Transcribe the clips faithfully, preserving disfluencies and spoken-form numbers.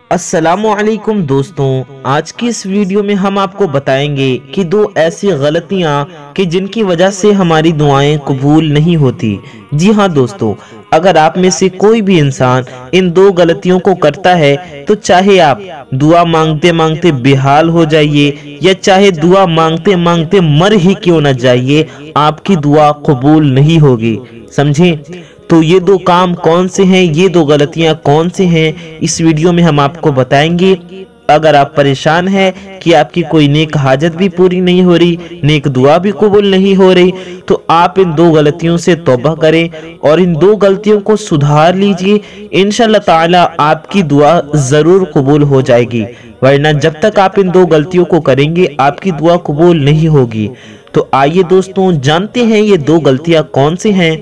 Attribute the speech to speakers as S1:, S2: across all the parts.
S1: السلام علیکم دوستوں، آج کی اس ویڈیو میں ہم آپ کو بتائیں گے کہ دو ایسی غلطیاں کہ جن کی وجہ سے ہماری دعائیں قبول نہیں ہوتی۔ جی ہاں دوستوں، اگر آپ میں سے کوئی بھی انسان ان دو غلطیوں کو کرتا ہے تو چاہے آپ دعا مانگتے مانگتے بے حال ہو جائیے یا چاہے دعا مانگتے مانگتے مر ہی کیوں نہ جائیے، آپ کی دعا قبول نہیں ہوگی۔ سمجھیں؟ تو یہ دو کام کون سے ہیں، یہ دو غلطیاں کون سے ہیں، اس ویڈیو میں ہم آپ کو بتائیں گے۔ اگر آپ پریشان ہیں کہ آپ کی کوئی نیک حاجت بھی پوری نہیں ہو رہی، نیک دعا بھی قبول نہیں ہو رہی، تو آپ ان دو غلطیوں سے توبہ کریں اور ان دو غلطیوں کو سدھار لیجئے۔ انشاءاللہ تعالی آپ کی دعا ضرور قبول ہو جائے گی، ورنہ جب تک آپ ان دو غلطیوں کو کریں گے آپ کی دعا قبول نہیں ہوگی۔ تو آئیے دوستوں جانتے ہیں یہ دو غلطیاں کون سی ہیں۔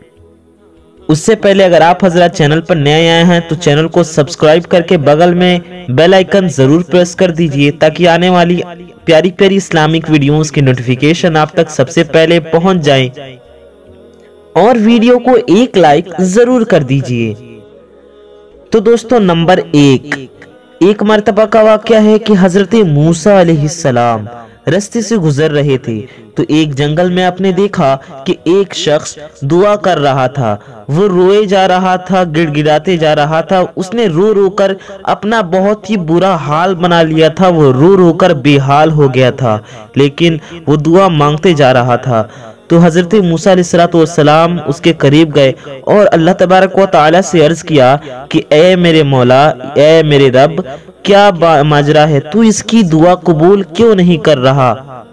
S1: اس سے پہلے اگر آپ حضرات چینل پر نئے آئے ہیں تو چینل کو سبسکرائب کر کے بغل میں بیل آئیکن ضرور پریس کر دیجئے تاکہ آنے والی پیاری پیاری اسلامک ویڈیوز کی نوٹیفیکیشن آپ تک سب سے پہلے پہنچ جائیں، اور ویڈیو کو ایک لائک ضرور کر دیجئے۔ تو دوستوں نمبر ایک ایک مرتبہ کا واقعہ ہے کہ حضرت موسیٰ علیہ السلام رستے سے گزر رہے تھے تو ایک جنگل میں آپ نے دیکھا کہ ایک شخص دعا کر رہا تھا، وہ روئے جا رہا تھا، گڑ گڑاتے جا رہا تھا، اس نے رو رو کر اپنا بہت ہی برا حال بنا لیا تھا، وہ رو رو کر بے حال ہو گیا تھا، لیکن وہ دعا مانگتے جا رہا تھا۔ تو حضرت موسیٰ علیہ السلام اس کے قریب گئے اور اللہ تبارک و تعالی سے عرض کیا کہ اے میرے مولا، اے میرے رب، کیا ماجرا ہے، تو اس کی دعا قبول کیوں نہیں کر رہا؟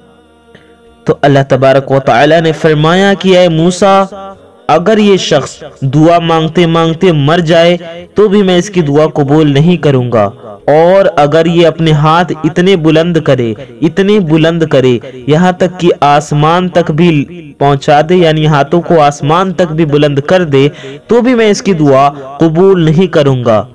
S1: تو اللہ تبارک و تعالی نے فرمایا کہ اے موسیٰ، اگر یہ شخص دعا مانگتے مانگتے مر جائے تو بھی میں اس کی دعا قبول نہیں کروں گا، اور اگر یہ اپنے ہاتھ اتنے بلند کرے اتنے بلند کرے یہاں تک کہ آسمان تک بھی پہنچا دے، یعنی ہاتھوں کو آسمان تک بھی بلند کر دے، تو بھی میں اس کی دعا قبول نہیں کروں گا۔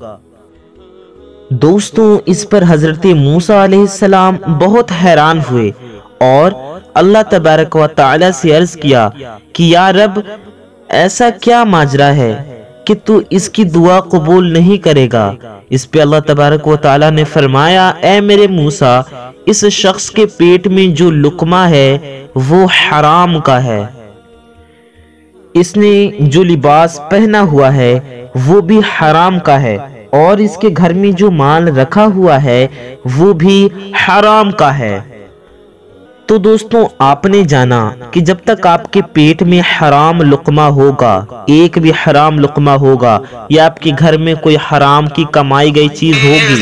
S1: دوستوں اس پر حضرت موسیٰ علیہ السلام بہت حیران ہوئے اور اللہ تبارک و تعالی سے عرض کیا کہ یا رب، ایسا کیا ماجرا ہے کہ تو اس کی دعا قبول نہیں کرے گا؟ اس پہ اللہ تبارک و تعالی نے فرمایا اے میرے موسیٰ، اس شخص کے پیٹ میں جو لقمہ ہے وہ حرام کا ہے، اس نے جو لباس پہنا ہوا ہے وہ بھی حرام کا ہے، اور اس کے گھر میں جو مال رکھا ہوا ہے وہ بھی حرام کا ہے۔ تو دوستوں آپ نے جانا کہ جب تک آپ کے پیٹ میں حرام لقمہ ہوگا، ایک بھی حرام لقمہ ہوگا، یا آپ کے گھر میں کوئی حرام کی کمائی گئی چیز ہوگی،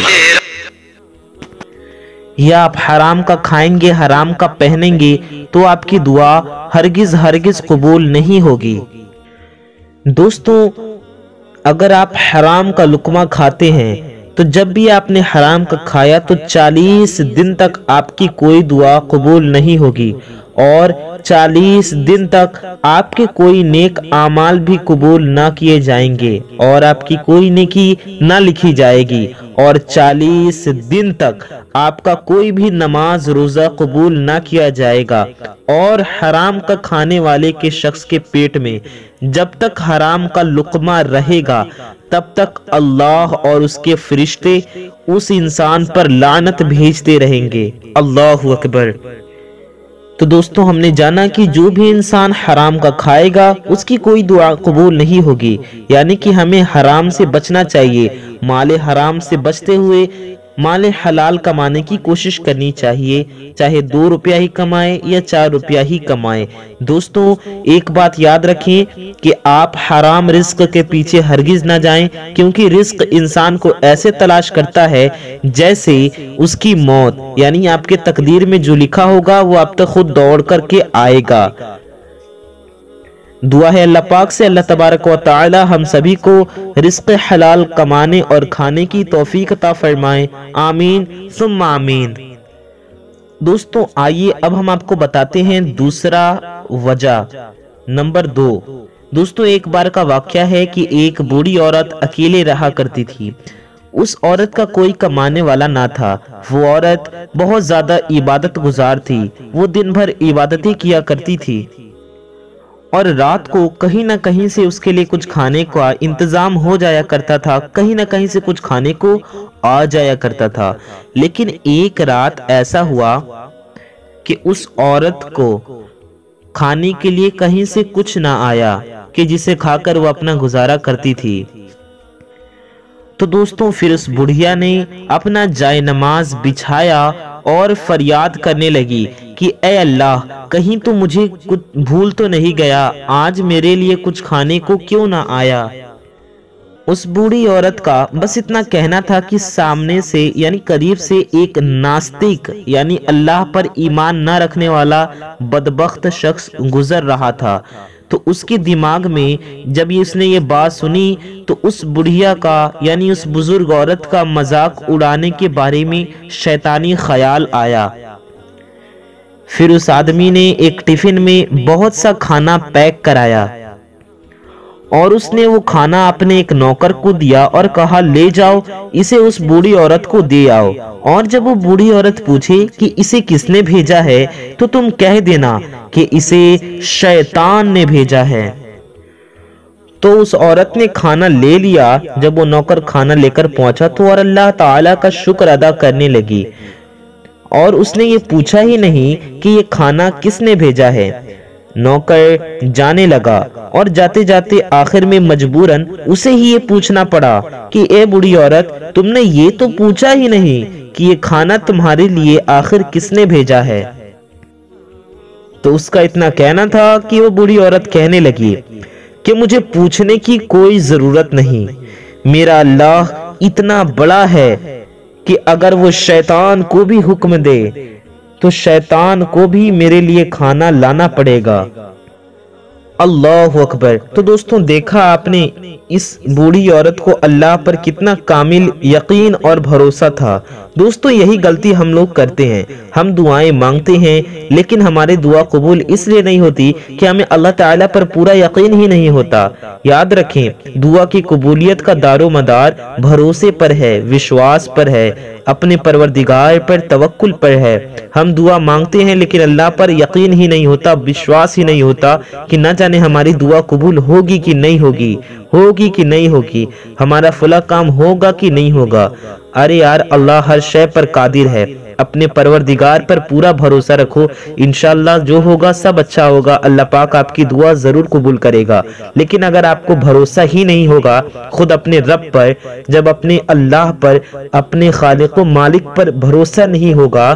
S1: یا آپ حرام کا کھائیں گے، حرام کا پہنیں گے، تو آپ کی دعا ہرگز ہرگز قبول نہیں ہوگی۔ دوستوں اگر آپ حرام کا لقمہ کھاتے ہیں تو جب بھی آپ نے حرام کا کھایا تو چالیس دن تک آپ کی کوئی دعا قبول نہیں ہوگی، اور چالیس دن تک آپ کے کوئی نیک اعمال بھی قبول نہ کیے جائیں گے، اور آپ کی کوئی نیکی نہ لکھی جائے گی، اور چالیس دن تک آپ کا کوئی بھی نماز روزہ قبول نہ کیا جائے گا۔ اور حرام کا کھانے والے کے شخص کے پیٹ میں جب تک حرام کا لقمہ رہے گا تب تک اللہ اور اس کے فرشتے اس انسان پر لعنت بھیجتے رہیں گے۔ اللہ اکبر۔ تو دوستوں ہم نے جانا کہ جو بھی انسان حرام کا کھائے گا اس کی کوئی دعا قبول نہیں ہوگی، یعنی کہ ہمیں حرام سے بچنا چاہیے، مال حرام سے بچتے ہوئے مال حلال کمانے کی کوشش کرنی چاہیے، چاہے دو روپیہ ہی کمائے یا چار روپیہ ہی کمائے۔ دوستوں ایک بات یاد رکھیں کہ آپ حرام رزق کے پیچھے ہرگز نہ جائیں، کیونکہ رزق انسان کو ایسے تلاش کرتا ہے جیسے اس کی موت، یعنی آپ کے تقدیر میں جو لکھا ہوگا وہ آپ تک خود دوڑ کر کے آئے گا۔ دعا ہے اللہ پاک سے اللہ تبارک و تعالی ہم سبھی کو رزق حلال کمانے اور کھانے کی توفیق عطا فرمائے، آمین ثم آمین۔ دوستوں آئیے اب ہم آپ کو بتاتے ہیں دوسرا وجہ نمبر دو۔ دوستوں ایک بار کا واقعہ ہے کہ ایک بوڑھی عورت اکیلے رہا کرتی تھی، اس عورت کا کوئی کمانے والا نہ تھا، وہ عورت بہت زیادہ عبادت گزار تھی، وہ دن بھر عبادتیں کیا کرتی تھی، اور رات کو کہیں نہ کہیں سے اس کے لیے کچھ کھانے کا انتظام ہو جایا کرتا تھا، کہیں نہ کہیں سے کچھ کھانے کو آ جایا کرتا تھا۔ لیکن ایک رات ایسا ہوا کہ اس عورت کو کھانے کے لیے کہیں سے کچھ نہ آیا کہ جسے کھا کر وہ اپنا گزارا کرتی تھی۔ تو دوستوں پھر اس بڑھیا نے اپنا جائے نماز بچھایا اور فریاد کرنے لگی کہ اے اللہ، کہیں تو مجھے کچھ بھول تو نہیں گیا، آج میرے لیے کچھ کھانے کو کیوں نہ آیا۔ اس بوڑھی عورت کا بس اتنا کہنا تھا کہ سامنے سے یعنی قریب سے ایک ناستک یعنی اللہ پر ایمان نہ رکھنے والا بدبخت شخص گزر رہا تھا۔ تو اس کے دماغ میں جب اس نے یہ بات سنی تو اس بڑھیا کا یعنی اس بزرگ عورت کا مذاق اڑانے کے بارے میں شیطانی خیال آیا۔ پھر اس آدمی نے ایک ٹفن میں بہت سا کھانا پیک کرایا اور اس نے وہ کھانا اپنے ایک نوکر کو دیا اور کہا لے جاؤ اسے اس بوڑھی عورت کو دے آؤ، اور جب وہ بوڑھی عورت پوچھے کہ اسے کس نے بھیجا ہے تو تم کہہ دینا کہ اسے شیطان نے بھیجا ہے۔ تو اس عورت نے کھانا لے لیا۔ جب وہ نوکر کھانا لے کر پہنچا تو اور اللہ تعالیٰ کا شکر ادا کرنے لگی، اور اس نے یہ پوچھا ہی نہیں کہ یہ کھانا کس نے بھیجا ہے۔ نوکر جانے لگا اور جاتے جاتے آخر میں مجبوراً اسے ہی یہ پوچھنا پڑا کہ اے بوڑھی عورت، تم نے یہ تو پوچھا ہی نہیں کہ یہ کھانا تمہارے لیے آخر کس نے بھیجا ہے۔ تو اس کا اتنا کہنا تھا کہ وہ بوڑھی عورت کہنے لگی کہ مجھے پوچھنے کی کوئی ضرورت نہیں، میرا اللہ اتنا بڑا ہے کہ اگر وہ شیطان کو بھی حکم دے تو شیطان کو بھی میرے لیے کھانا لانا پڑے گا۔ اللہ اکبر۔ تو دوستوں دیکھا آپ نے اس بوڑھی عورت کو اللہ پر کتنا کامل یقین اور بھروسہ تھا۔ دوستوں یہی غلطی ہم لوگ کرتے ہیں، ہم دعائیں مانگتے ہیں لیکن ہمارے دعا قبول اس لیے نہیں ہوتی کہ ہمیں اللہ تعالیٰ پر پورا یقین ہی نہیں ہوتا۔ یاد رکھیں دعا کی قبولیت کا دار و مدار بھروسے پر ہے، وشواس پر ہے، اپنے پروردگار پر توکل پر ہے۔ ہم دعا مانگتے ہیں لیکن اللہ پر یقین ہی نہیں ہوتا، وشواس ہی نہیں ہوتا کہ نہ جانے ہماری دعا قبول ہوگی کہ نہیں ہوگی، ہوگی کہ نہیں ہوگی، ہمارا فلاں کام ہوگا کہ نہیں ہوگا۔ ارے یار اللہ ہر شے پر قادر ہے، اپنے پروردگار پر پورا بھروسہ رکھو، انشاءاللہ جو ہوگا سب اچھا ہوگا، اللہ پاک آپ کی دعا ضرور قبول کرے گا۔ لیکن اگر آپ کو بھروسہ ہی نہیں ہوگا خود اپنے رب پر، جب اپنے اللہ پر، اپنے خالق و مالک پر بھروسہ نہیں ہوگا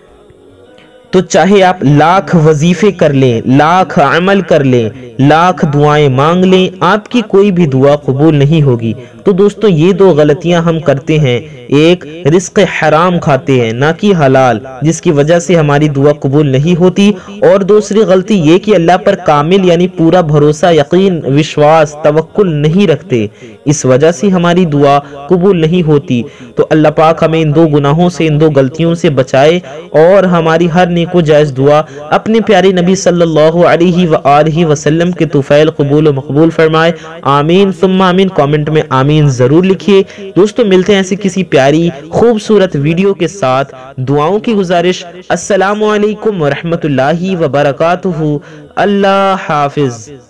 S1: تو چاہے آپ لاکھ وظیفے کر لیں، لاکھ عمل کر لیں، لاکھ دعائیں مانگ لیں، آپ کی کوئی بھی دعا قبول نہیں ہوگی۔ تو دوستوں یہ دو غلطیاں ہم کرتے ہیں، ایک رزق حرام کھاتے ہیں نہ کہ حلال، جس کی وجہ سے ہماری دعا قبول نہیں ہوتی، اور دوسری غلطی یہ کہ اللہ پر کامل یعنی پورا بھروسہ، یقین، وشواس، توکل نہیں رکھتے، اس وجہ سے ہماری دعا قبول نہیں ہوتی۔ تو اللہ پاک ہمیں ان دو گناہوں سے، ان دو غلطیوں سے بچائے اور ہماری ہر نیک و جائز دعا اپنے پیارے نبی صلی اللہ علیہ وآلہ وسلم کے طفیل قبول و مقبول فرمائے۔ آمین ثم آمین۔ کامنٹ میں آمین ضرور لکھیے۔ دوستو ملتے ہیں ایسی کسی پیاری خوبصورت ویڈیو کے ساتھ، دعاؤں کی گزارش۔ السلام علیکم ورحمۃ اللہ وبرکاتہ۔ اللہ حافظ۔